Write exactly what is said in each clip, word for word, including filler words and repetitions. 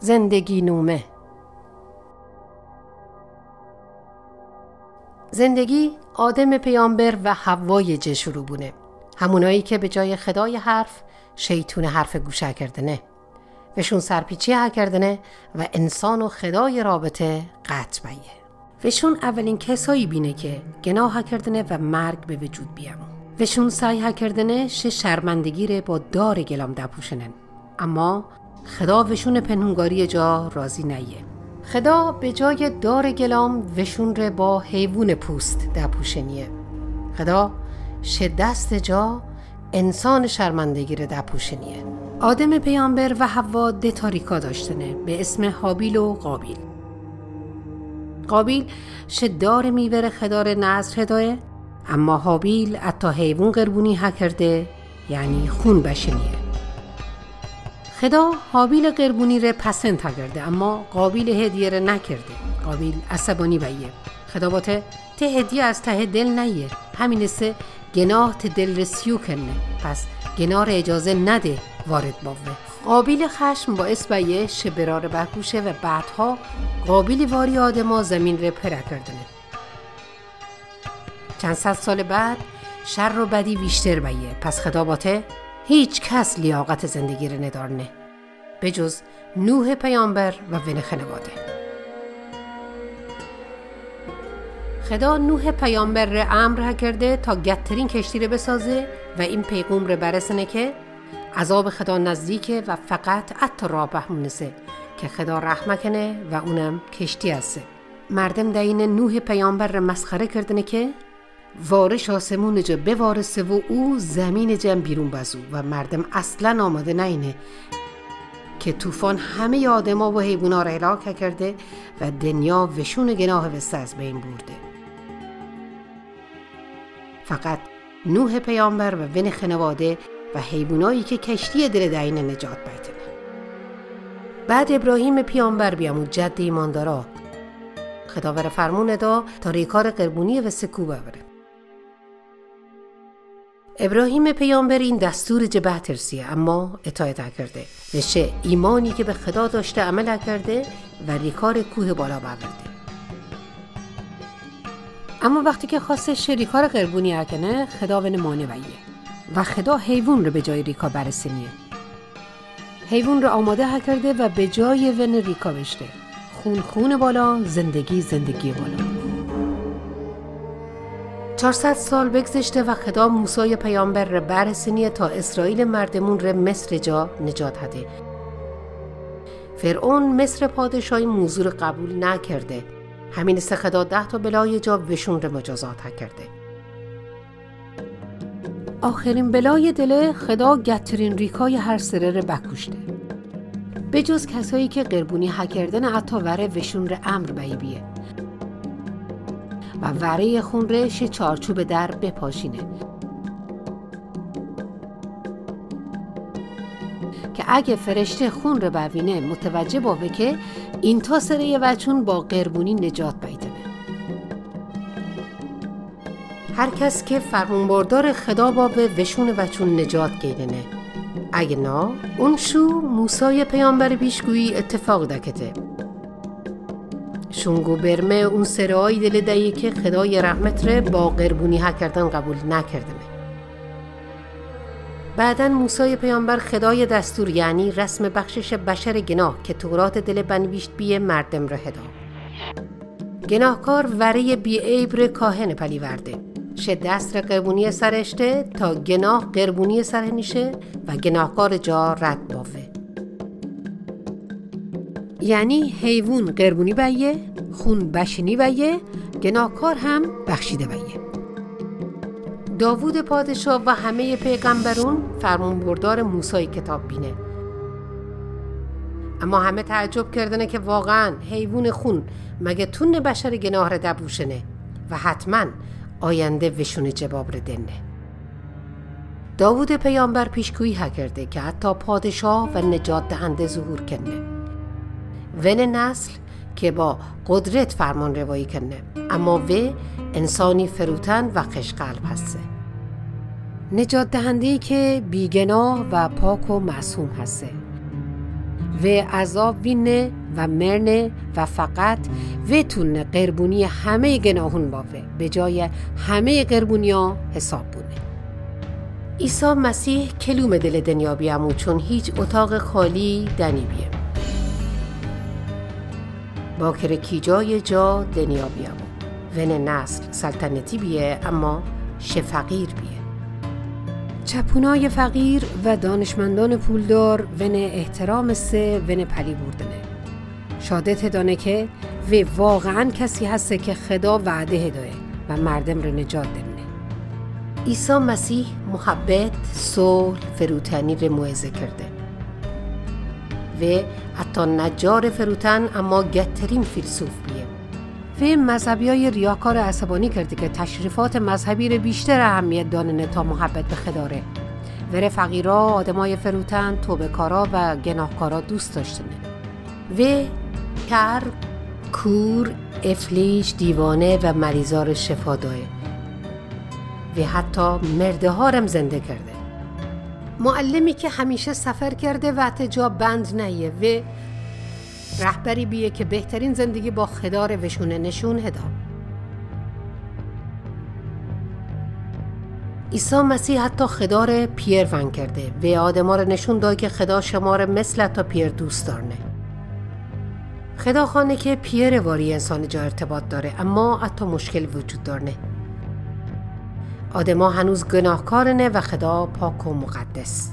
زندگی نومه. زندگی آدم پیامبر و حوای جشروبونه، همونایی که به جای خدای حرف شیطون حرف گوشه کردنه وشون سرپیچی ها کردنه و انسان و خدای رابطه قطع بیه. وشون اولین کسایی بینه که گناه ها کردنه و مرگ به وجود بیامون. وشون سعی ها کردنه شه شرمندگی ره با دار گلام دپوشنن، اما خدا وشون پنهونگاری جا راضی نیه. خدا به جای دار گلام وشون ره با حیوان پوست دپوشنیه. خدا شه دست جا انسان شرمندگی ره دپوشنیه. آدم پیامبر و حوا ده تاریکا داشتنه به اسم حابیل و قابیل. قابیل شه دار میوره خدار نظر هدایه، اما حابیل حتی حیوان قربونی ها کرده، یعنی خون بشنیه. خدا حابیل قربونی ره پسند ها کرده، اما قابیل هدیه ره نکرده. قابیل عصبانی بیه. خدا باته ته هدیه از ته دل نیه، همین سه گناه ته دل رسیو کنه، پس گناه ره اجازه نده وارد باوه. قابیل خشم باعث بیه شه برار بکوشه و بعدها قابیل واری آدما زمین ره پره کردنه. چند صد سال بعد شر و بدی بیشتر بیه، پس خدا باته هیچ کس لیاقت زندگی رو ندارنه به جز نوح پیامبر و ون خانواده. خدا نوح پیامبر رو امر کرده تا گترین کشتی رو بسازه و این پیغام رو برسونه که عذاب خدا نزدیکه و فقط حتی راه مونسه که خدا رحمت کنه و اونم کشتی هسته. مردم دین نوح پیامبر رو مسخره کردنه که وارش آسمون جا بوارسه و او زمین جم بیرون بزو و مردم اصلا آماده نینه که طوفان همه آدما و حیوانا را هلاک کرده و دنیا وشون گناه وسته از بین برده. فقط نوح پیامبر و ون خانواده و حیوانایی که کشتی دل دین نجات بیتنه. بعد ابراهیم پیامبر بیامود جد ایماندارا، خدا بر فرمون دا تا ریکار قربونی و سکو ببره. ابراهیم پیامبر این دستور جبه ترسیه، اما اطاعت کرده. نشه ایمانی که به خدا داشته عمل کرده و ریکار کوه بالا برده. اما وقتی که خواسته ریکار قربونی اکنه، خدا ون مانع ویه و خدا حیوان رو به جای ریکا برسونیه. حیوان رو آماده ها کرده و به جای ون ریکا بشته. خون خون بالا، زندگی زندگی بالا. چهارصد سال بگذشته و خدا موسی پیامبر رو برسونیه تا اسرائیل مردمون رو مصر جا نجات هده. فرعون مصر پادشاهی موضوع قبول نکرده، همین است خدا ده تا بلای جا وشون رو مجازات ها کرده. آخرین بلای دل خدا گترین ریکای هر سره رو بکشته، به جز کسایی که قربونی ها کردن حتی وره وشون رو امر بی بیه و وره خون رش چارچوب در بپاشینه که اگه فرشته خون رو ببینه متوجه باوه که این تا سره وچون با قربونی نجات بیتنه. هر کس که فرمانبردار خدا باوه وشون وچون نجات گیدنه، اگه نا اون شو موسی پیامبر پیشگویی اتفاق دکته شونگو برمه اون سرای دل دهی که خدای رحمت ره با قربونی ها کردن قبول نکردنه. بعدن موسی پیامبر خدای دستور یعنی رسم بخشش بشر گناه که تورات دل بنویشت بیه مردم ره هدا. گناهکار وره بی عیب کاهن پلی ورده شه دست ره قربونی سرشته تا گناه قربونی سره نیشه و گناهکار جا رد باوه. یعنی حیوان قربونی بیه، خون بشینی بیه، گناهکار هم بخشیده بیه. داوود پادشاه و همه پیغمبرون فرمانبردار موسی کتاب بینه، اما همه تعجب کردنه که واقعا حیوان خون مگه تون بشر گناه را دبوشنه و حتما آینده وشون جباب را دنه. داوود پیامبر پیشگویی ها کرده که حتی پادشاه و نجات دهنده ظهور کنه، ون نسل که با قدرت فرمان روایی کنه، اما و انسانی فروتن و خشقلب هسته. نجات دهنده‌ای که بیگناه و پاک و معصوم هسته. و عذاب وینه و مرنه و فقط و تونه قربونی همه گناهون باوه به جای همه قربونیا حساب بونه. عیسی مسیح کلوم دل دنیا بیامو چون هیچ اتاق خالی دنی بیه باکر کی جای جا دنیا بیامو ونه نسل سلطنتی بیه اما شه فقیر بیه چپونای فقیر و دانشمندان پولدار ونه احترام سه ونه پلی بردنه شادت دانه که و واقعا کسی هسته که خدا وعده هدایه و مردم رو نجات دنه. عیسی مسیح محبت، صلح، فروتنی رو موعظه کرده و حتی نجار فروتن اما گترین فیلسوف بیه و مذهبیای ریاکار عصبانی کرده که تشریفات مذهبی رو بیشتر اهمیت داننه تا محبت به خداره و فقیرا، آدمای فروتن، توبه‌کارا و گناهکارا دوست داشتنه و کر، کور، افلیج، دیوانه و مریضار شفا دایه و حتی مرده هارم زنده کرده. معلمی که همیشه سفر کرده و حتی جا بند نیه و رهبری بیه که بهترین زندگی با خدا رو وشونه نشون هدا. عیسی مسیح حتی خدا رو پیر ون کرده و آدما رو نشون داد که خدا شما رو مثل تا پیر دوست دارنه. خدا خانه که پیر واری انسان جا ارتباط داره اما حتی مشکل وجود دارنه. آدما هنوز گناهکارنه و خدا پاک و مقدس.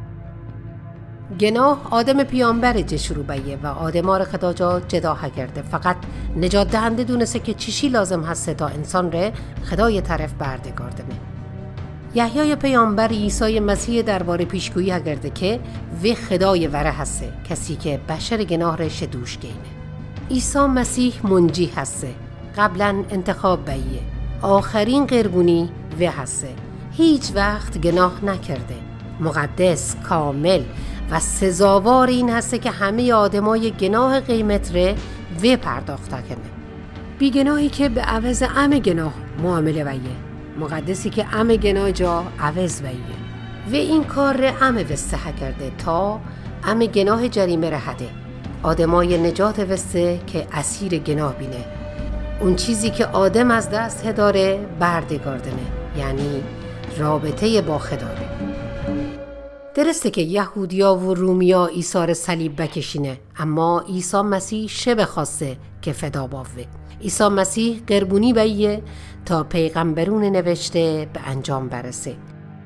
گناه آدم پیامبر جشروبیه و آدما رو خدا جا جدا کرده. فقط نجات دهنده دونسته که چیشی لازم هسته تا انسان رو خدای طرف بردگاردنه. یحیای پیامبر عیسی مسیح درباره پیشگویی کرده که و خدای وره هسته کسی که بشر گناه رو شدوش گینه. عیسی مسیح منجی هسته قبلا انتخاب بیه آخرین قربونی و هسته هیچ وقت گناه نکرده مقدس کامل و سزاوار این هسته که همه آدمای گناه قیمت ره و پرداخته کنه بی گناهی که به عوض ام گناه معامله بیه مقدسی که ام گناه جا عوض بیه و این کار ره ام وسته کرده تا ام گناه جریمه ره هده آدمای نجات وسته که اسیر گناه بینه اون چیزی که آدم از دست داره بردگاردنه یعنی رابطه با خداره. درسته که یهودیا و رومیا عیسی را صلیب بکشینه اما عیسی مسیح شب خواسته که فدا باوه. عیسی مسیح قربونی بیه تا پیغمبرون نوشته به انجام برسه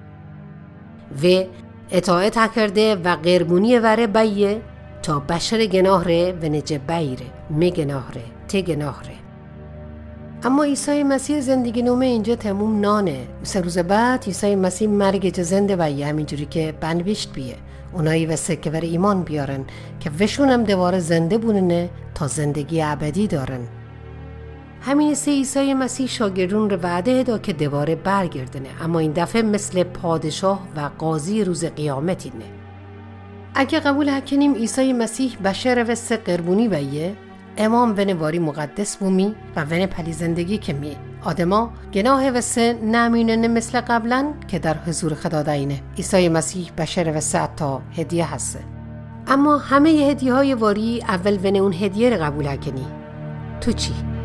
و اطاعت کرده و قربونی وره بیه تا بشر گناه ره و نجه بیره می گناه ره ته گناه ره. اما عیسی مسیح زندگی نومه اینجا تموم نانه. سه روز بعد عیسی مسیح مرگ جه زنده بیه همینجوری که بنوشت بیه اونایی وسه که بر ایمان بیارن که وشون هم دواره زنده بوننه تا زندگی ابدی دارن. همین سه عیسی مسیح شاگردون رو وعده دا که دواره برگردنه اما این دفعه مثل پادشاه و قاضی روز قیامتی نه. اگه قبول هکنیم عیسی مسیح بشر وسه قربونی بیه امام ونواری مقدس بومی و ون پلی زندگی که می آدما گناه وسه نمینه مثل قبلا که در حضور خدا داینه. عیسی مسیح بشر وسه تا هدیه هسته اما همه هدیه های واری اول ون اون هدیه رو قبول هکنی تو چی؟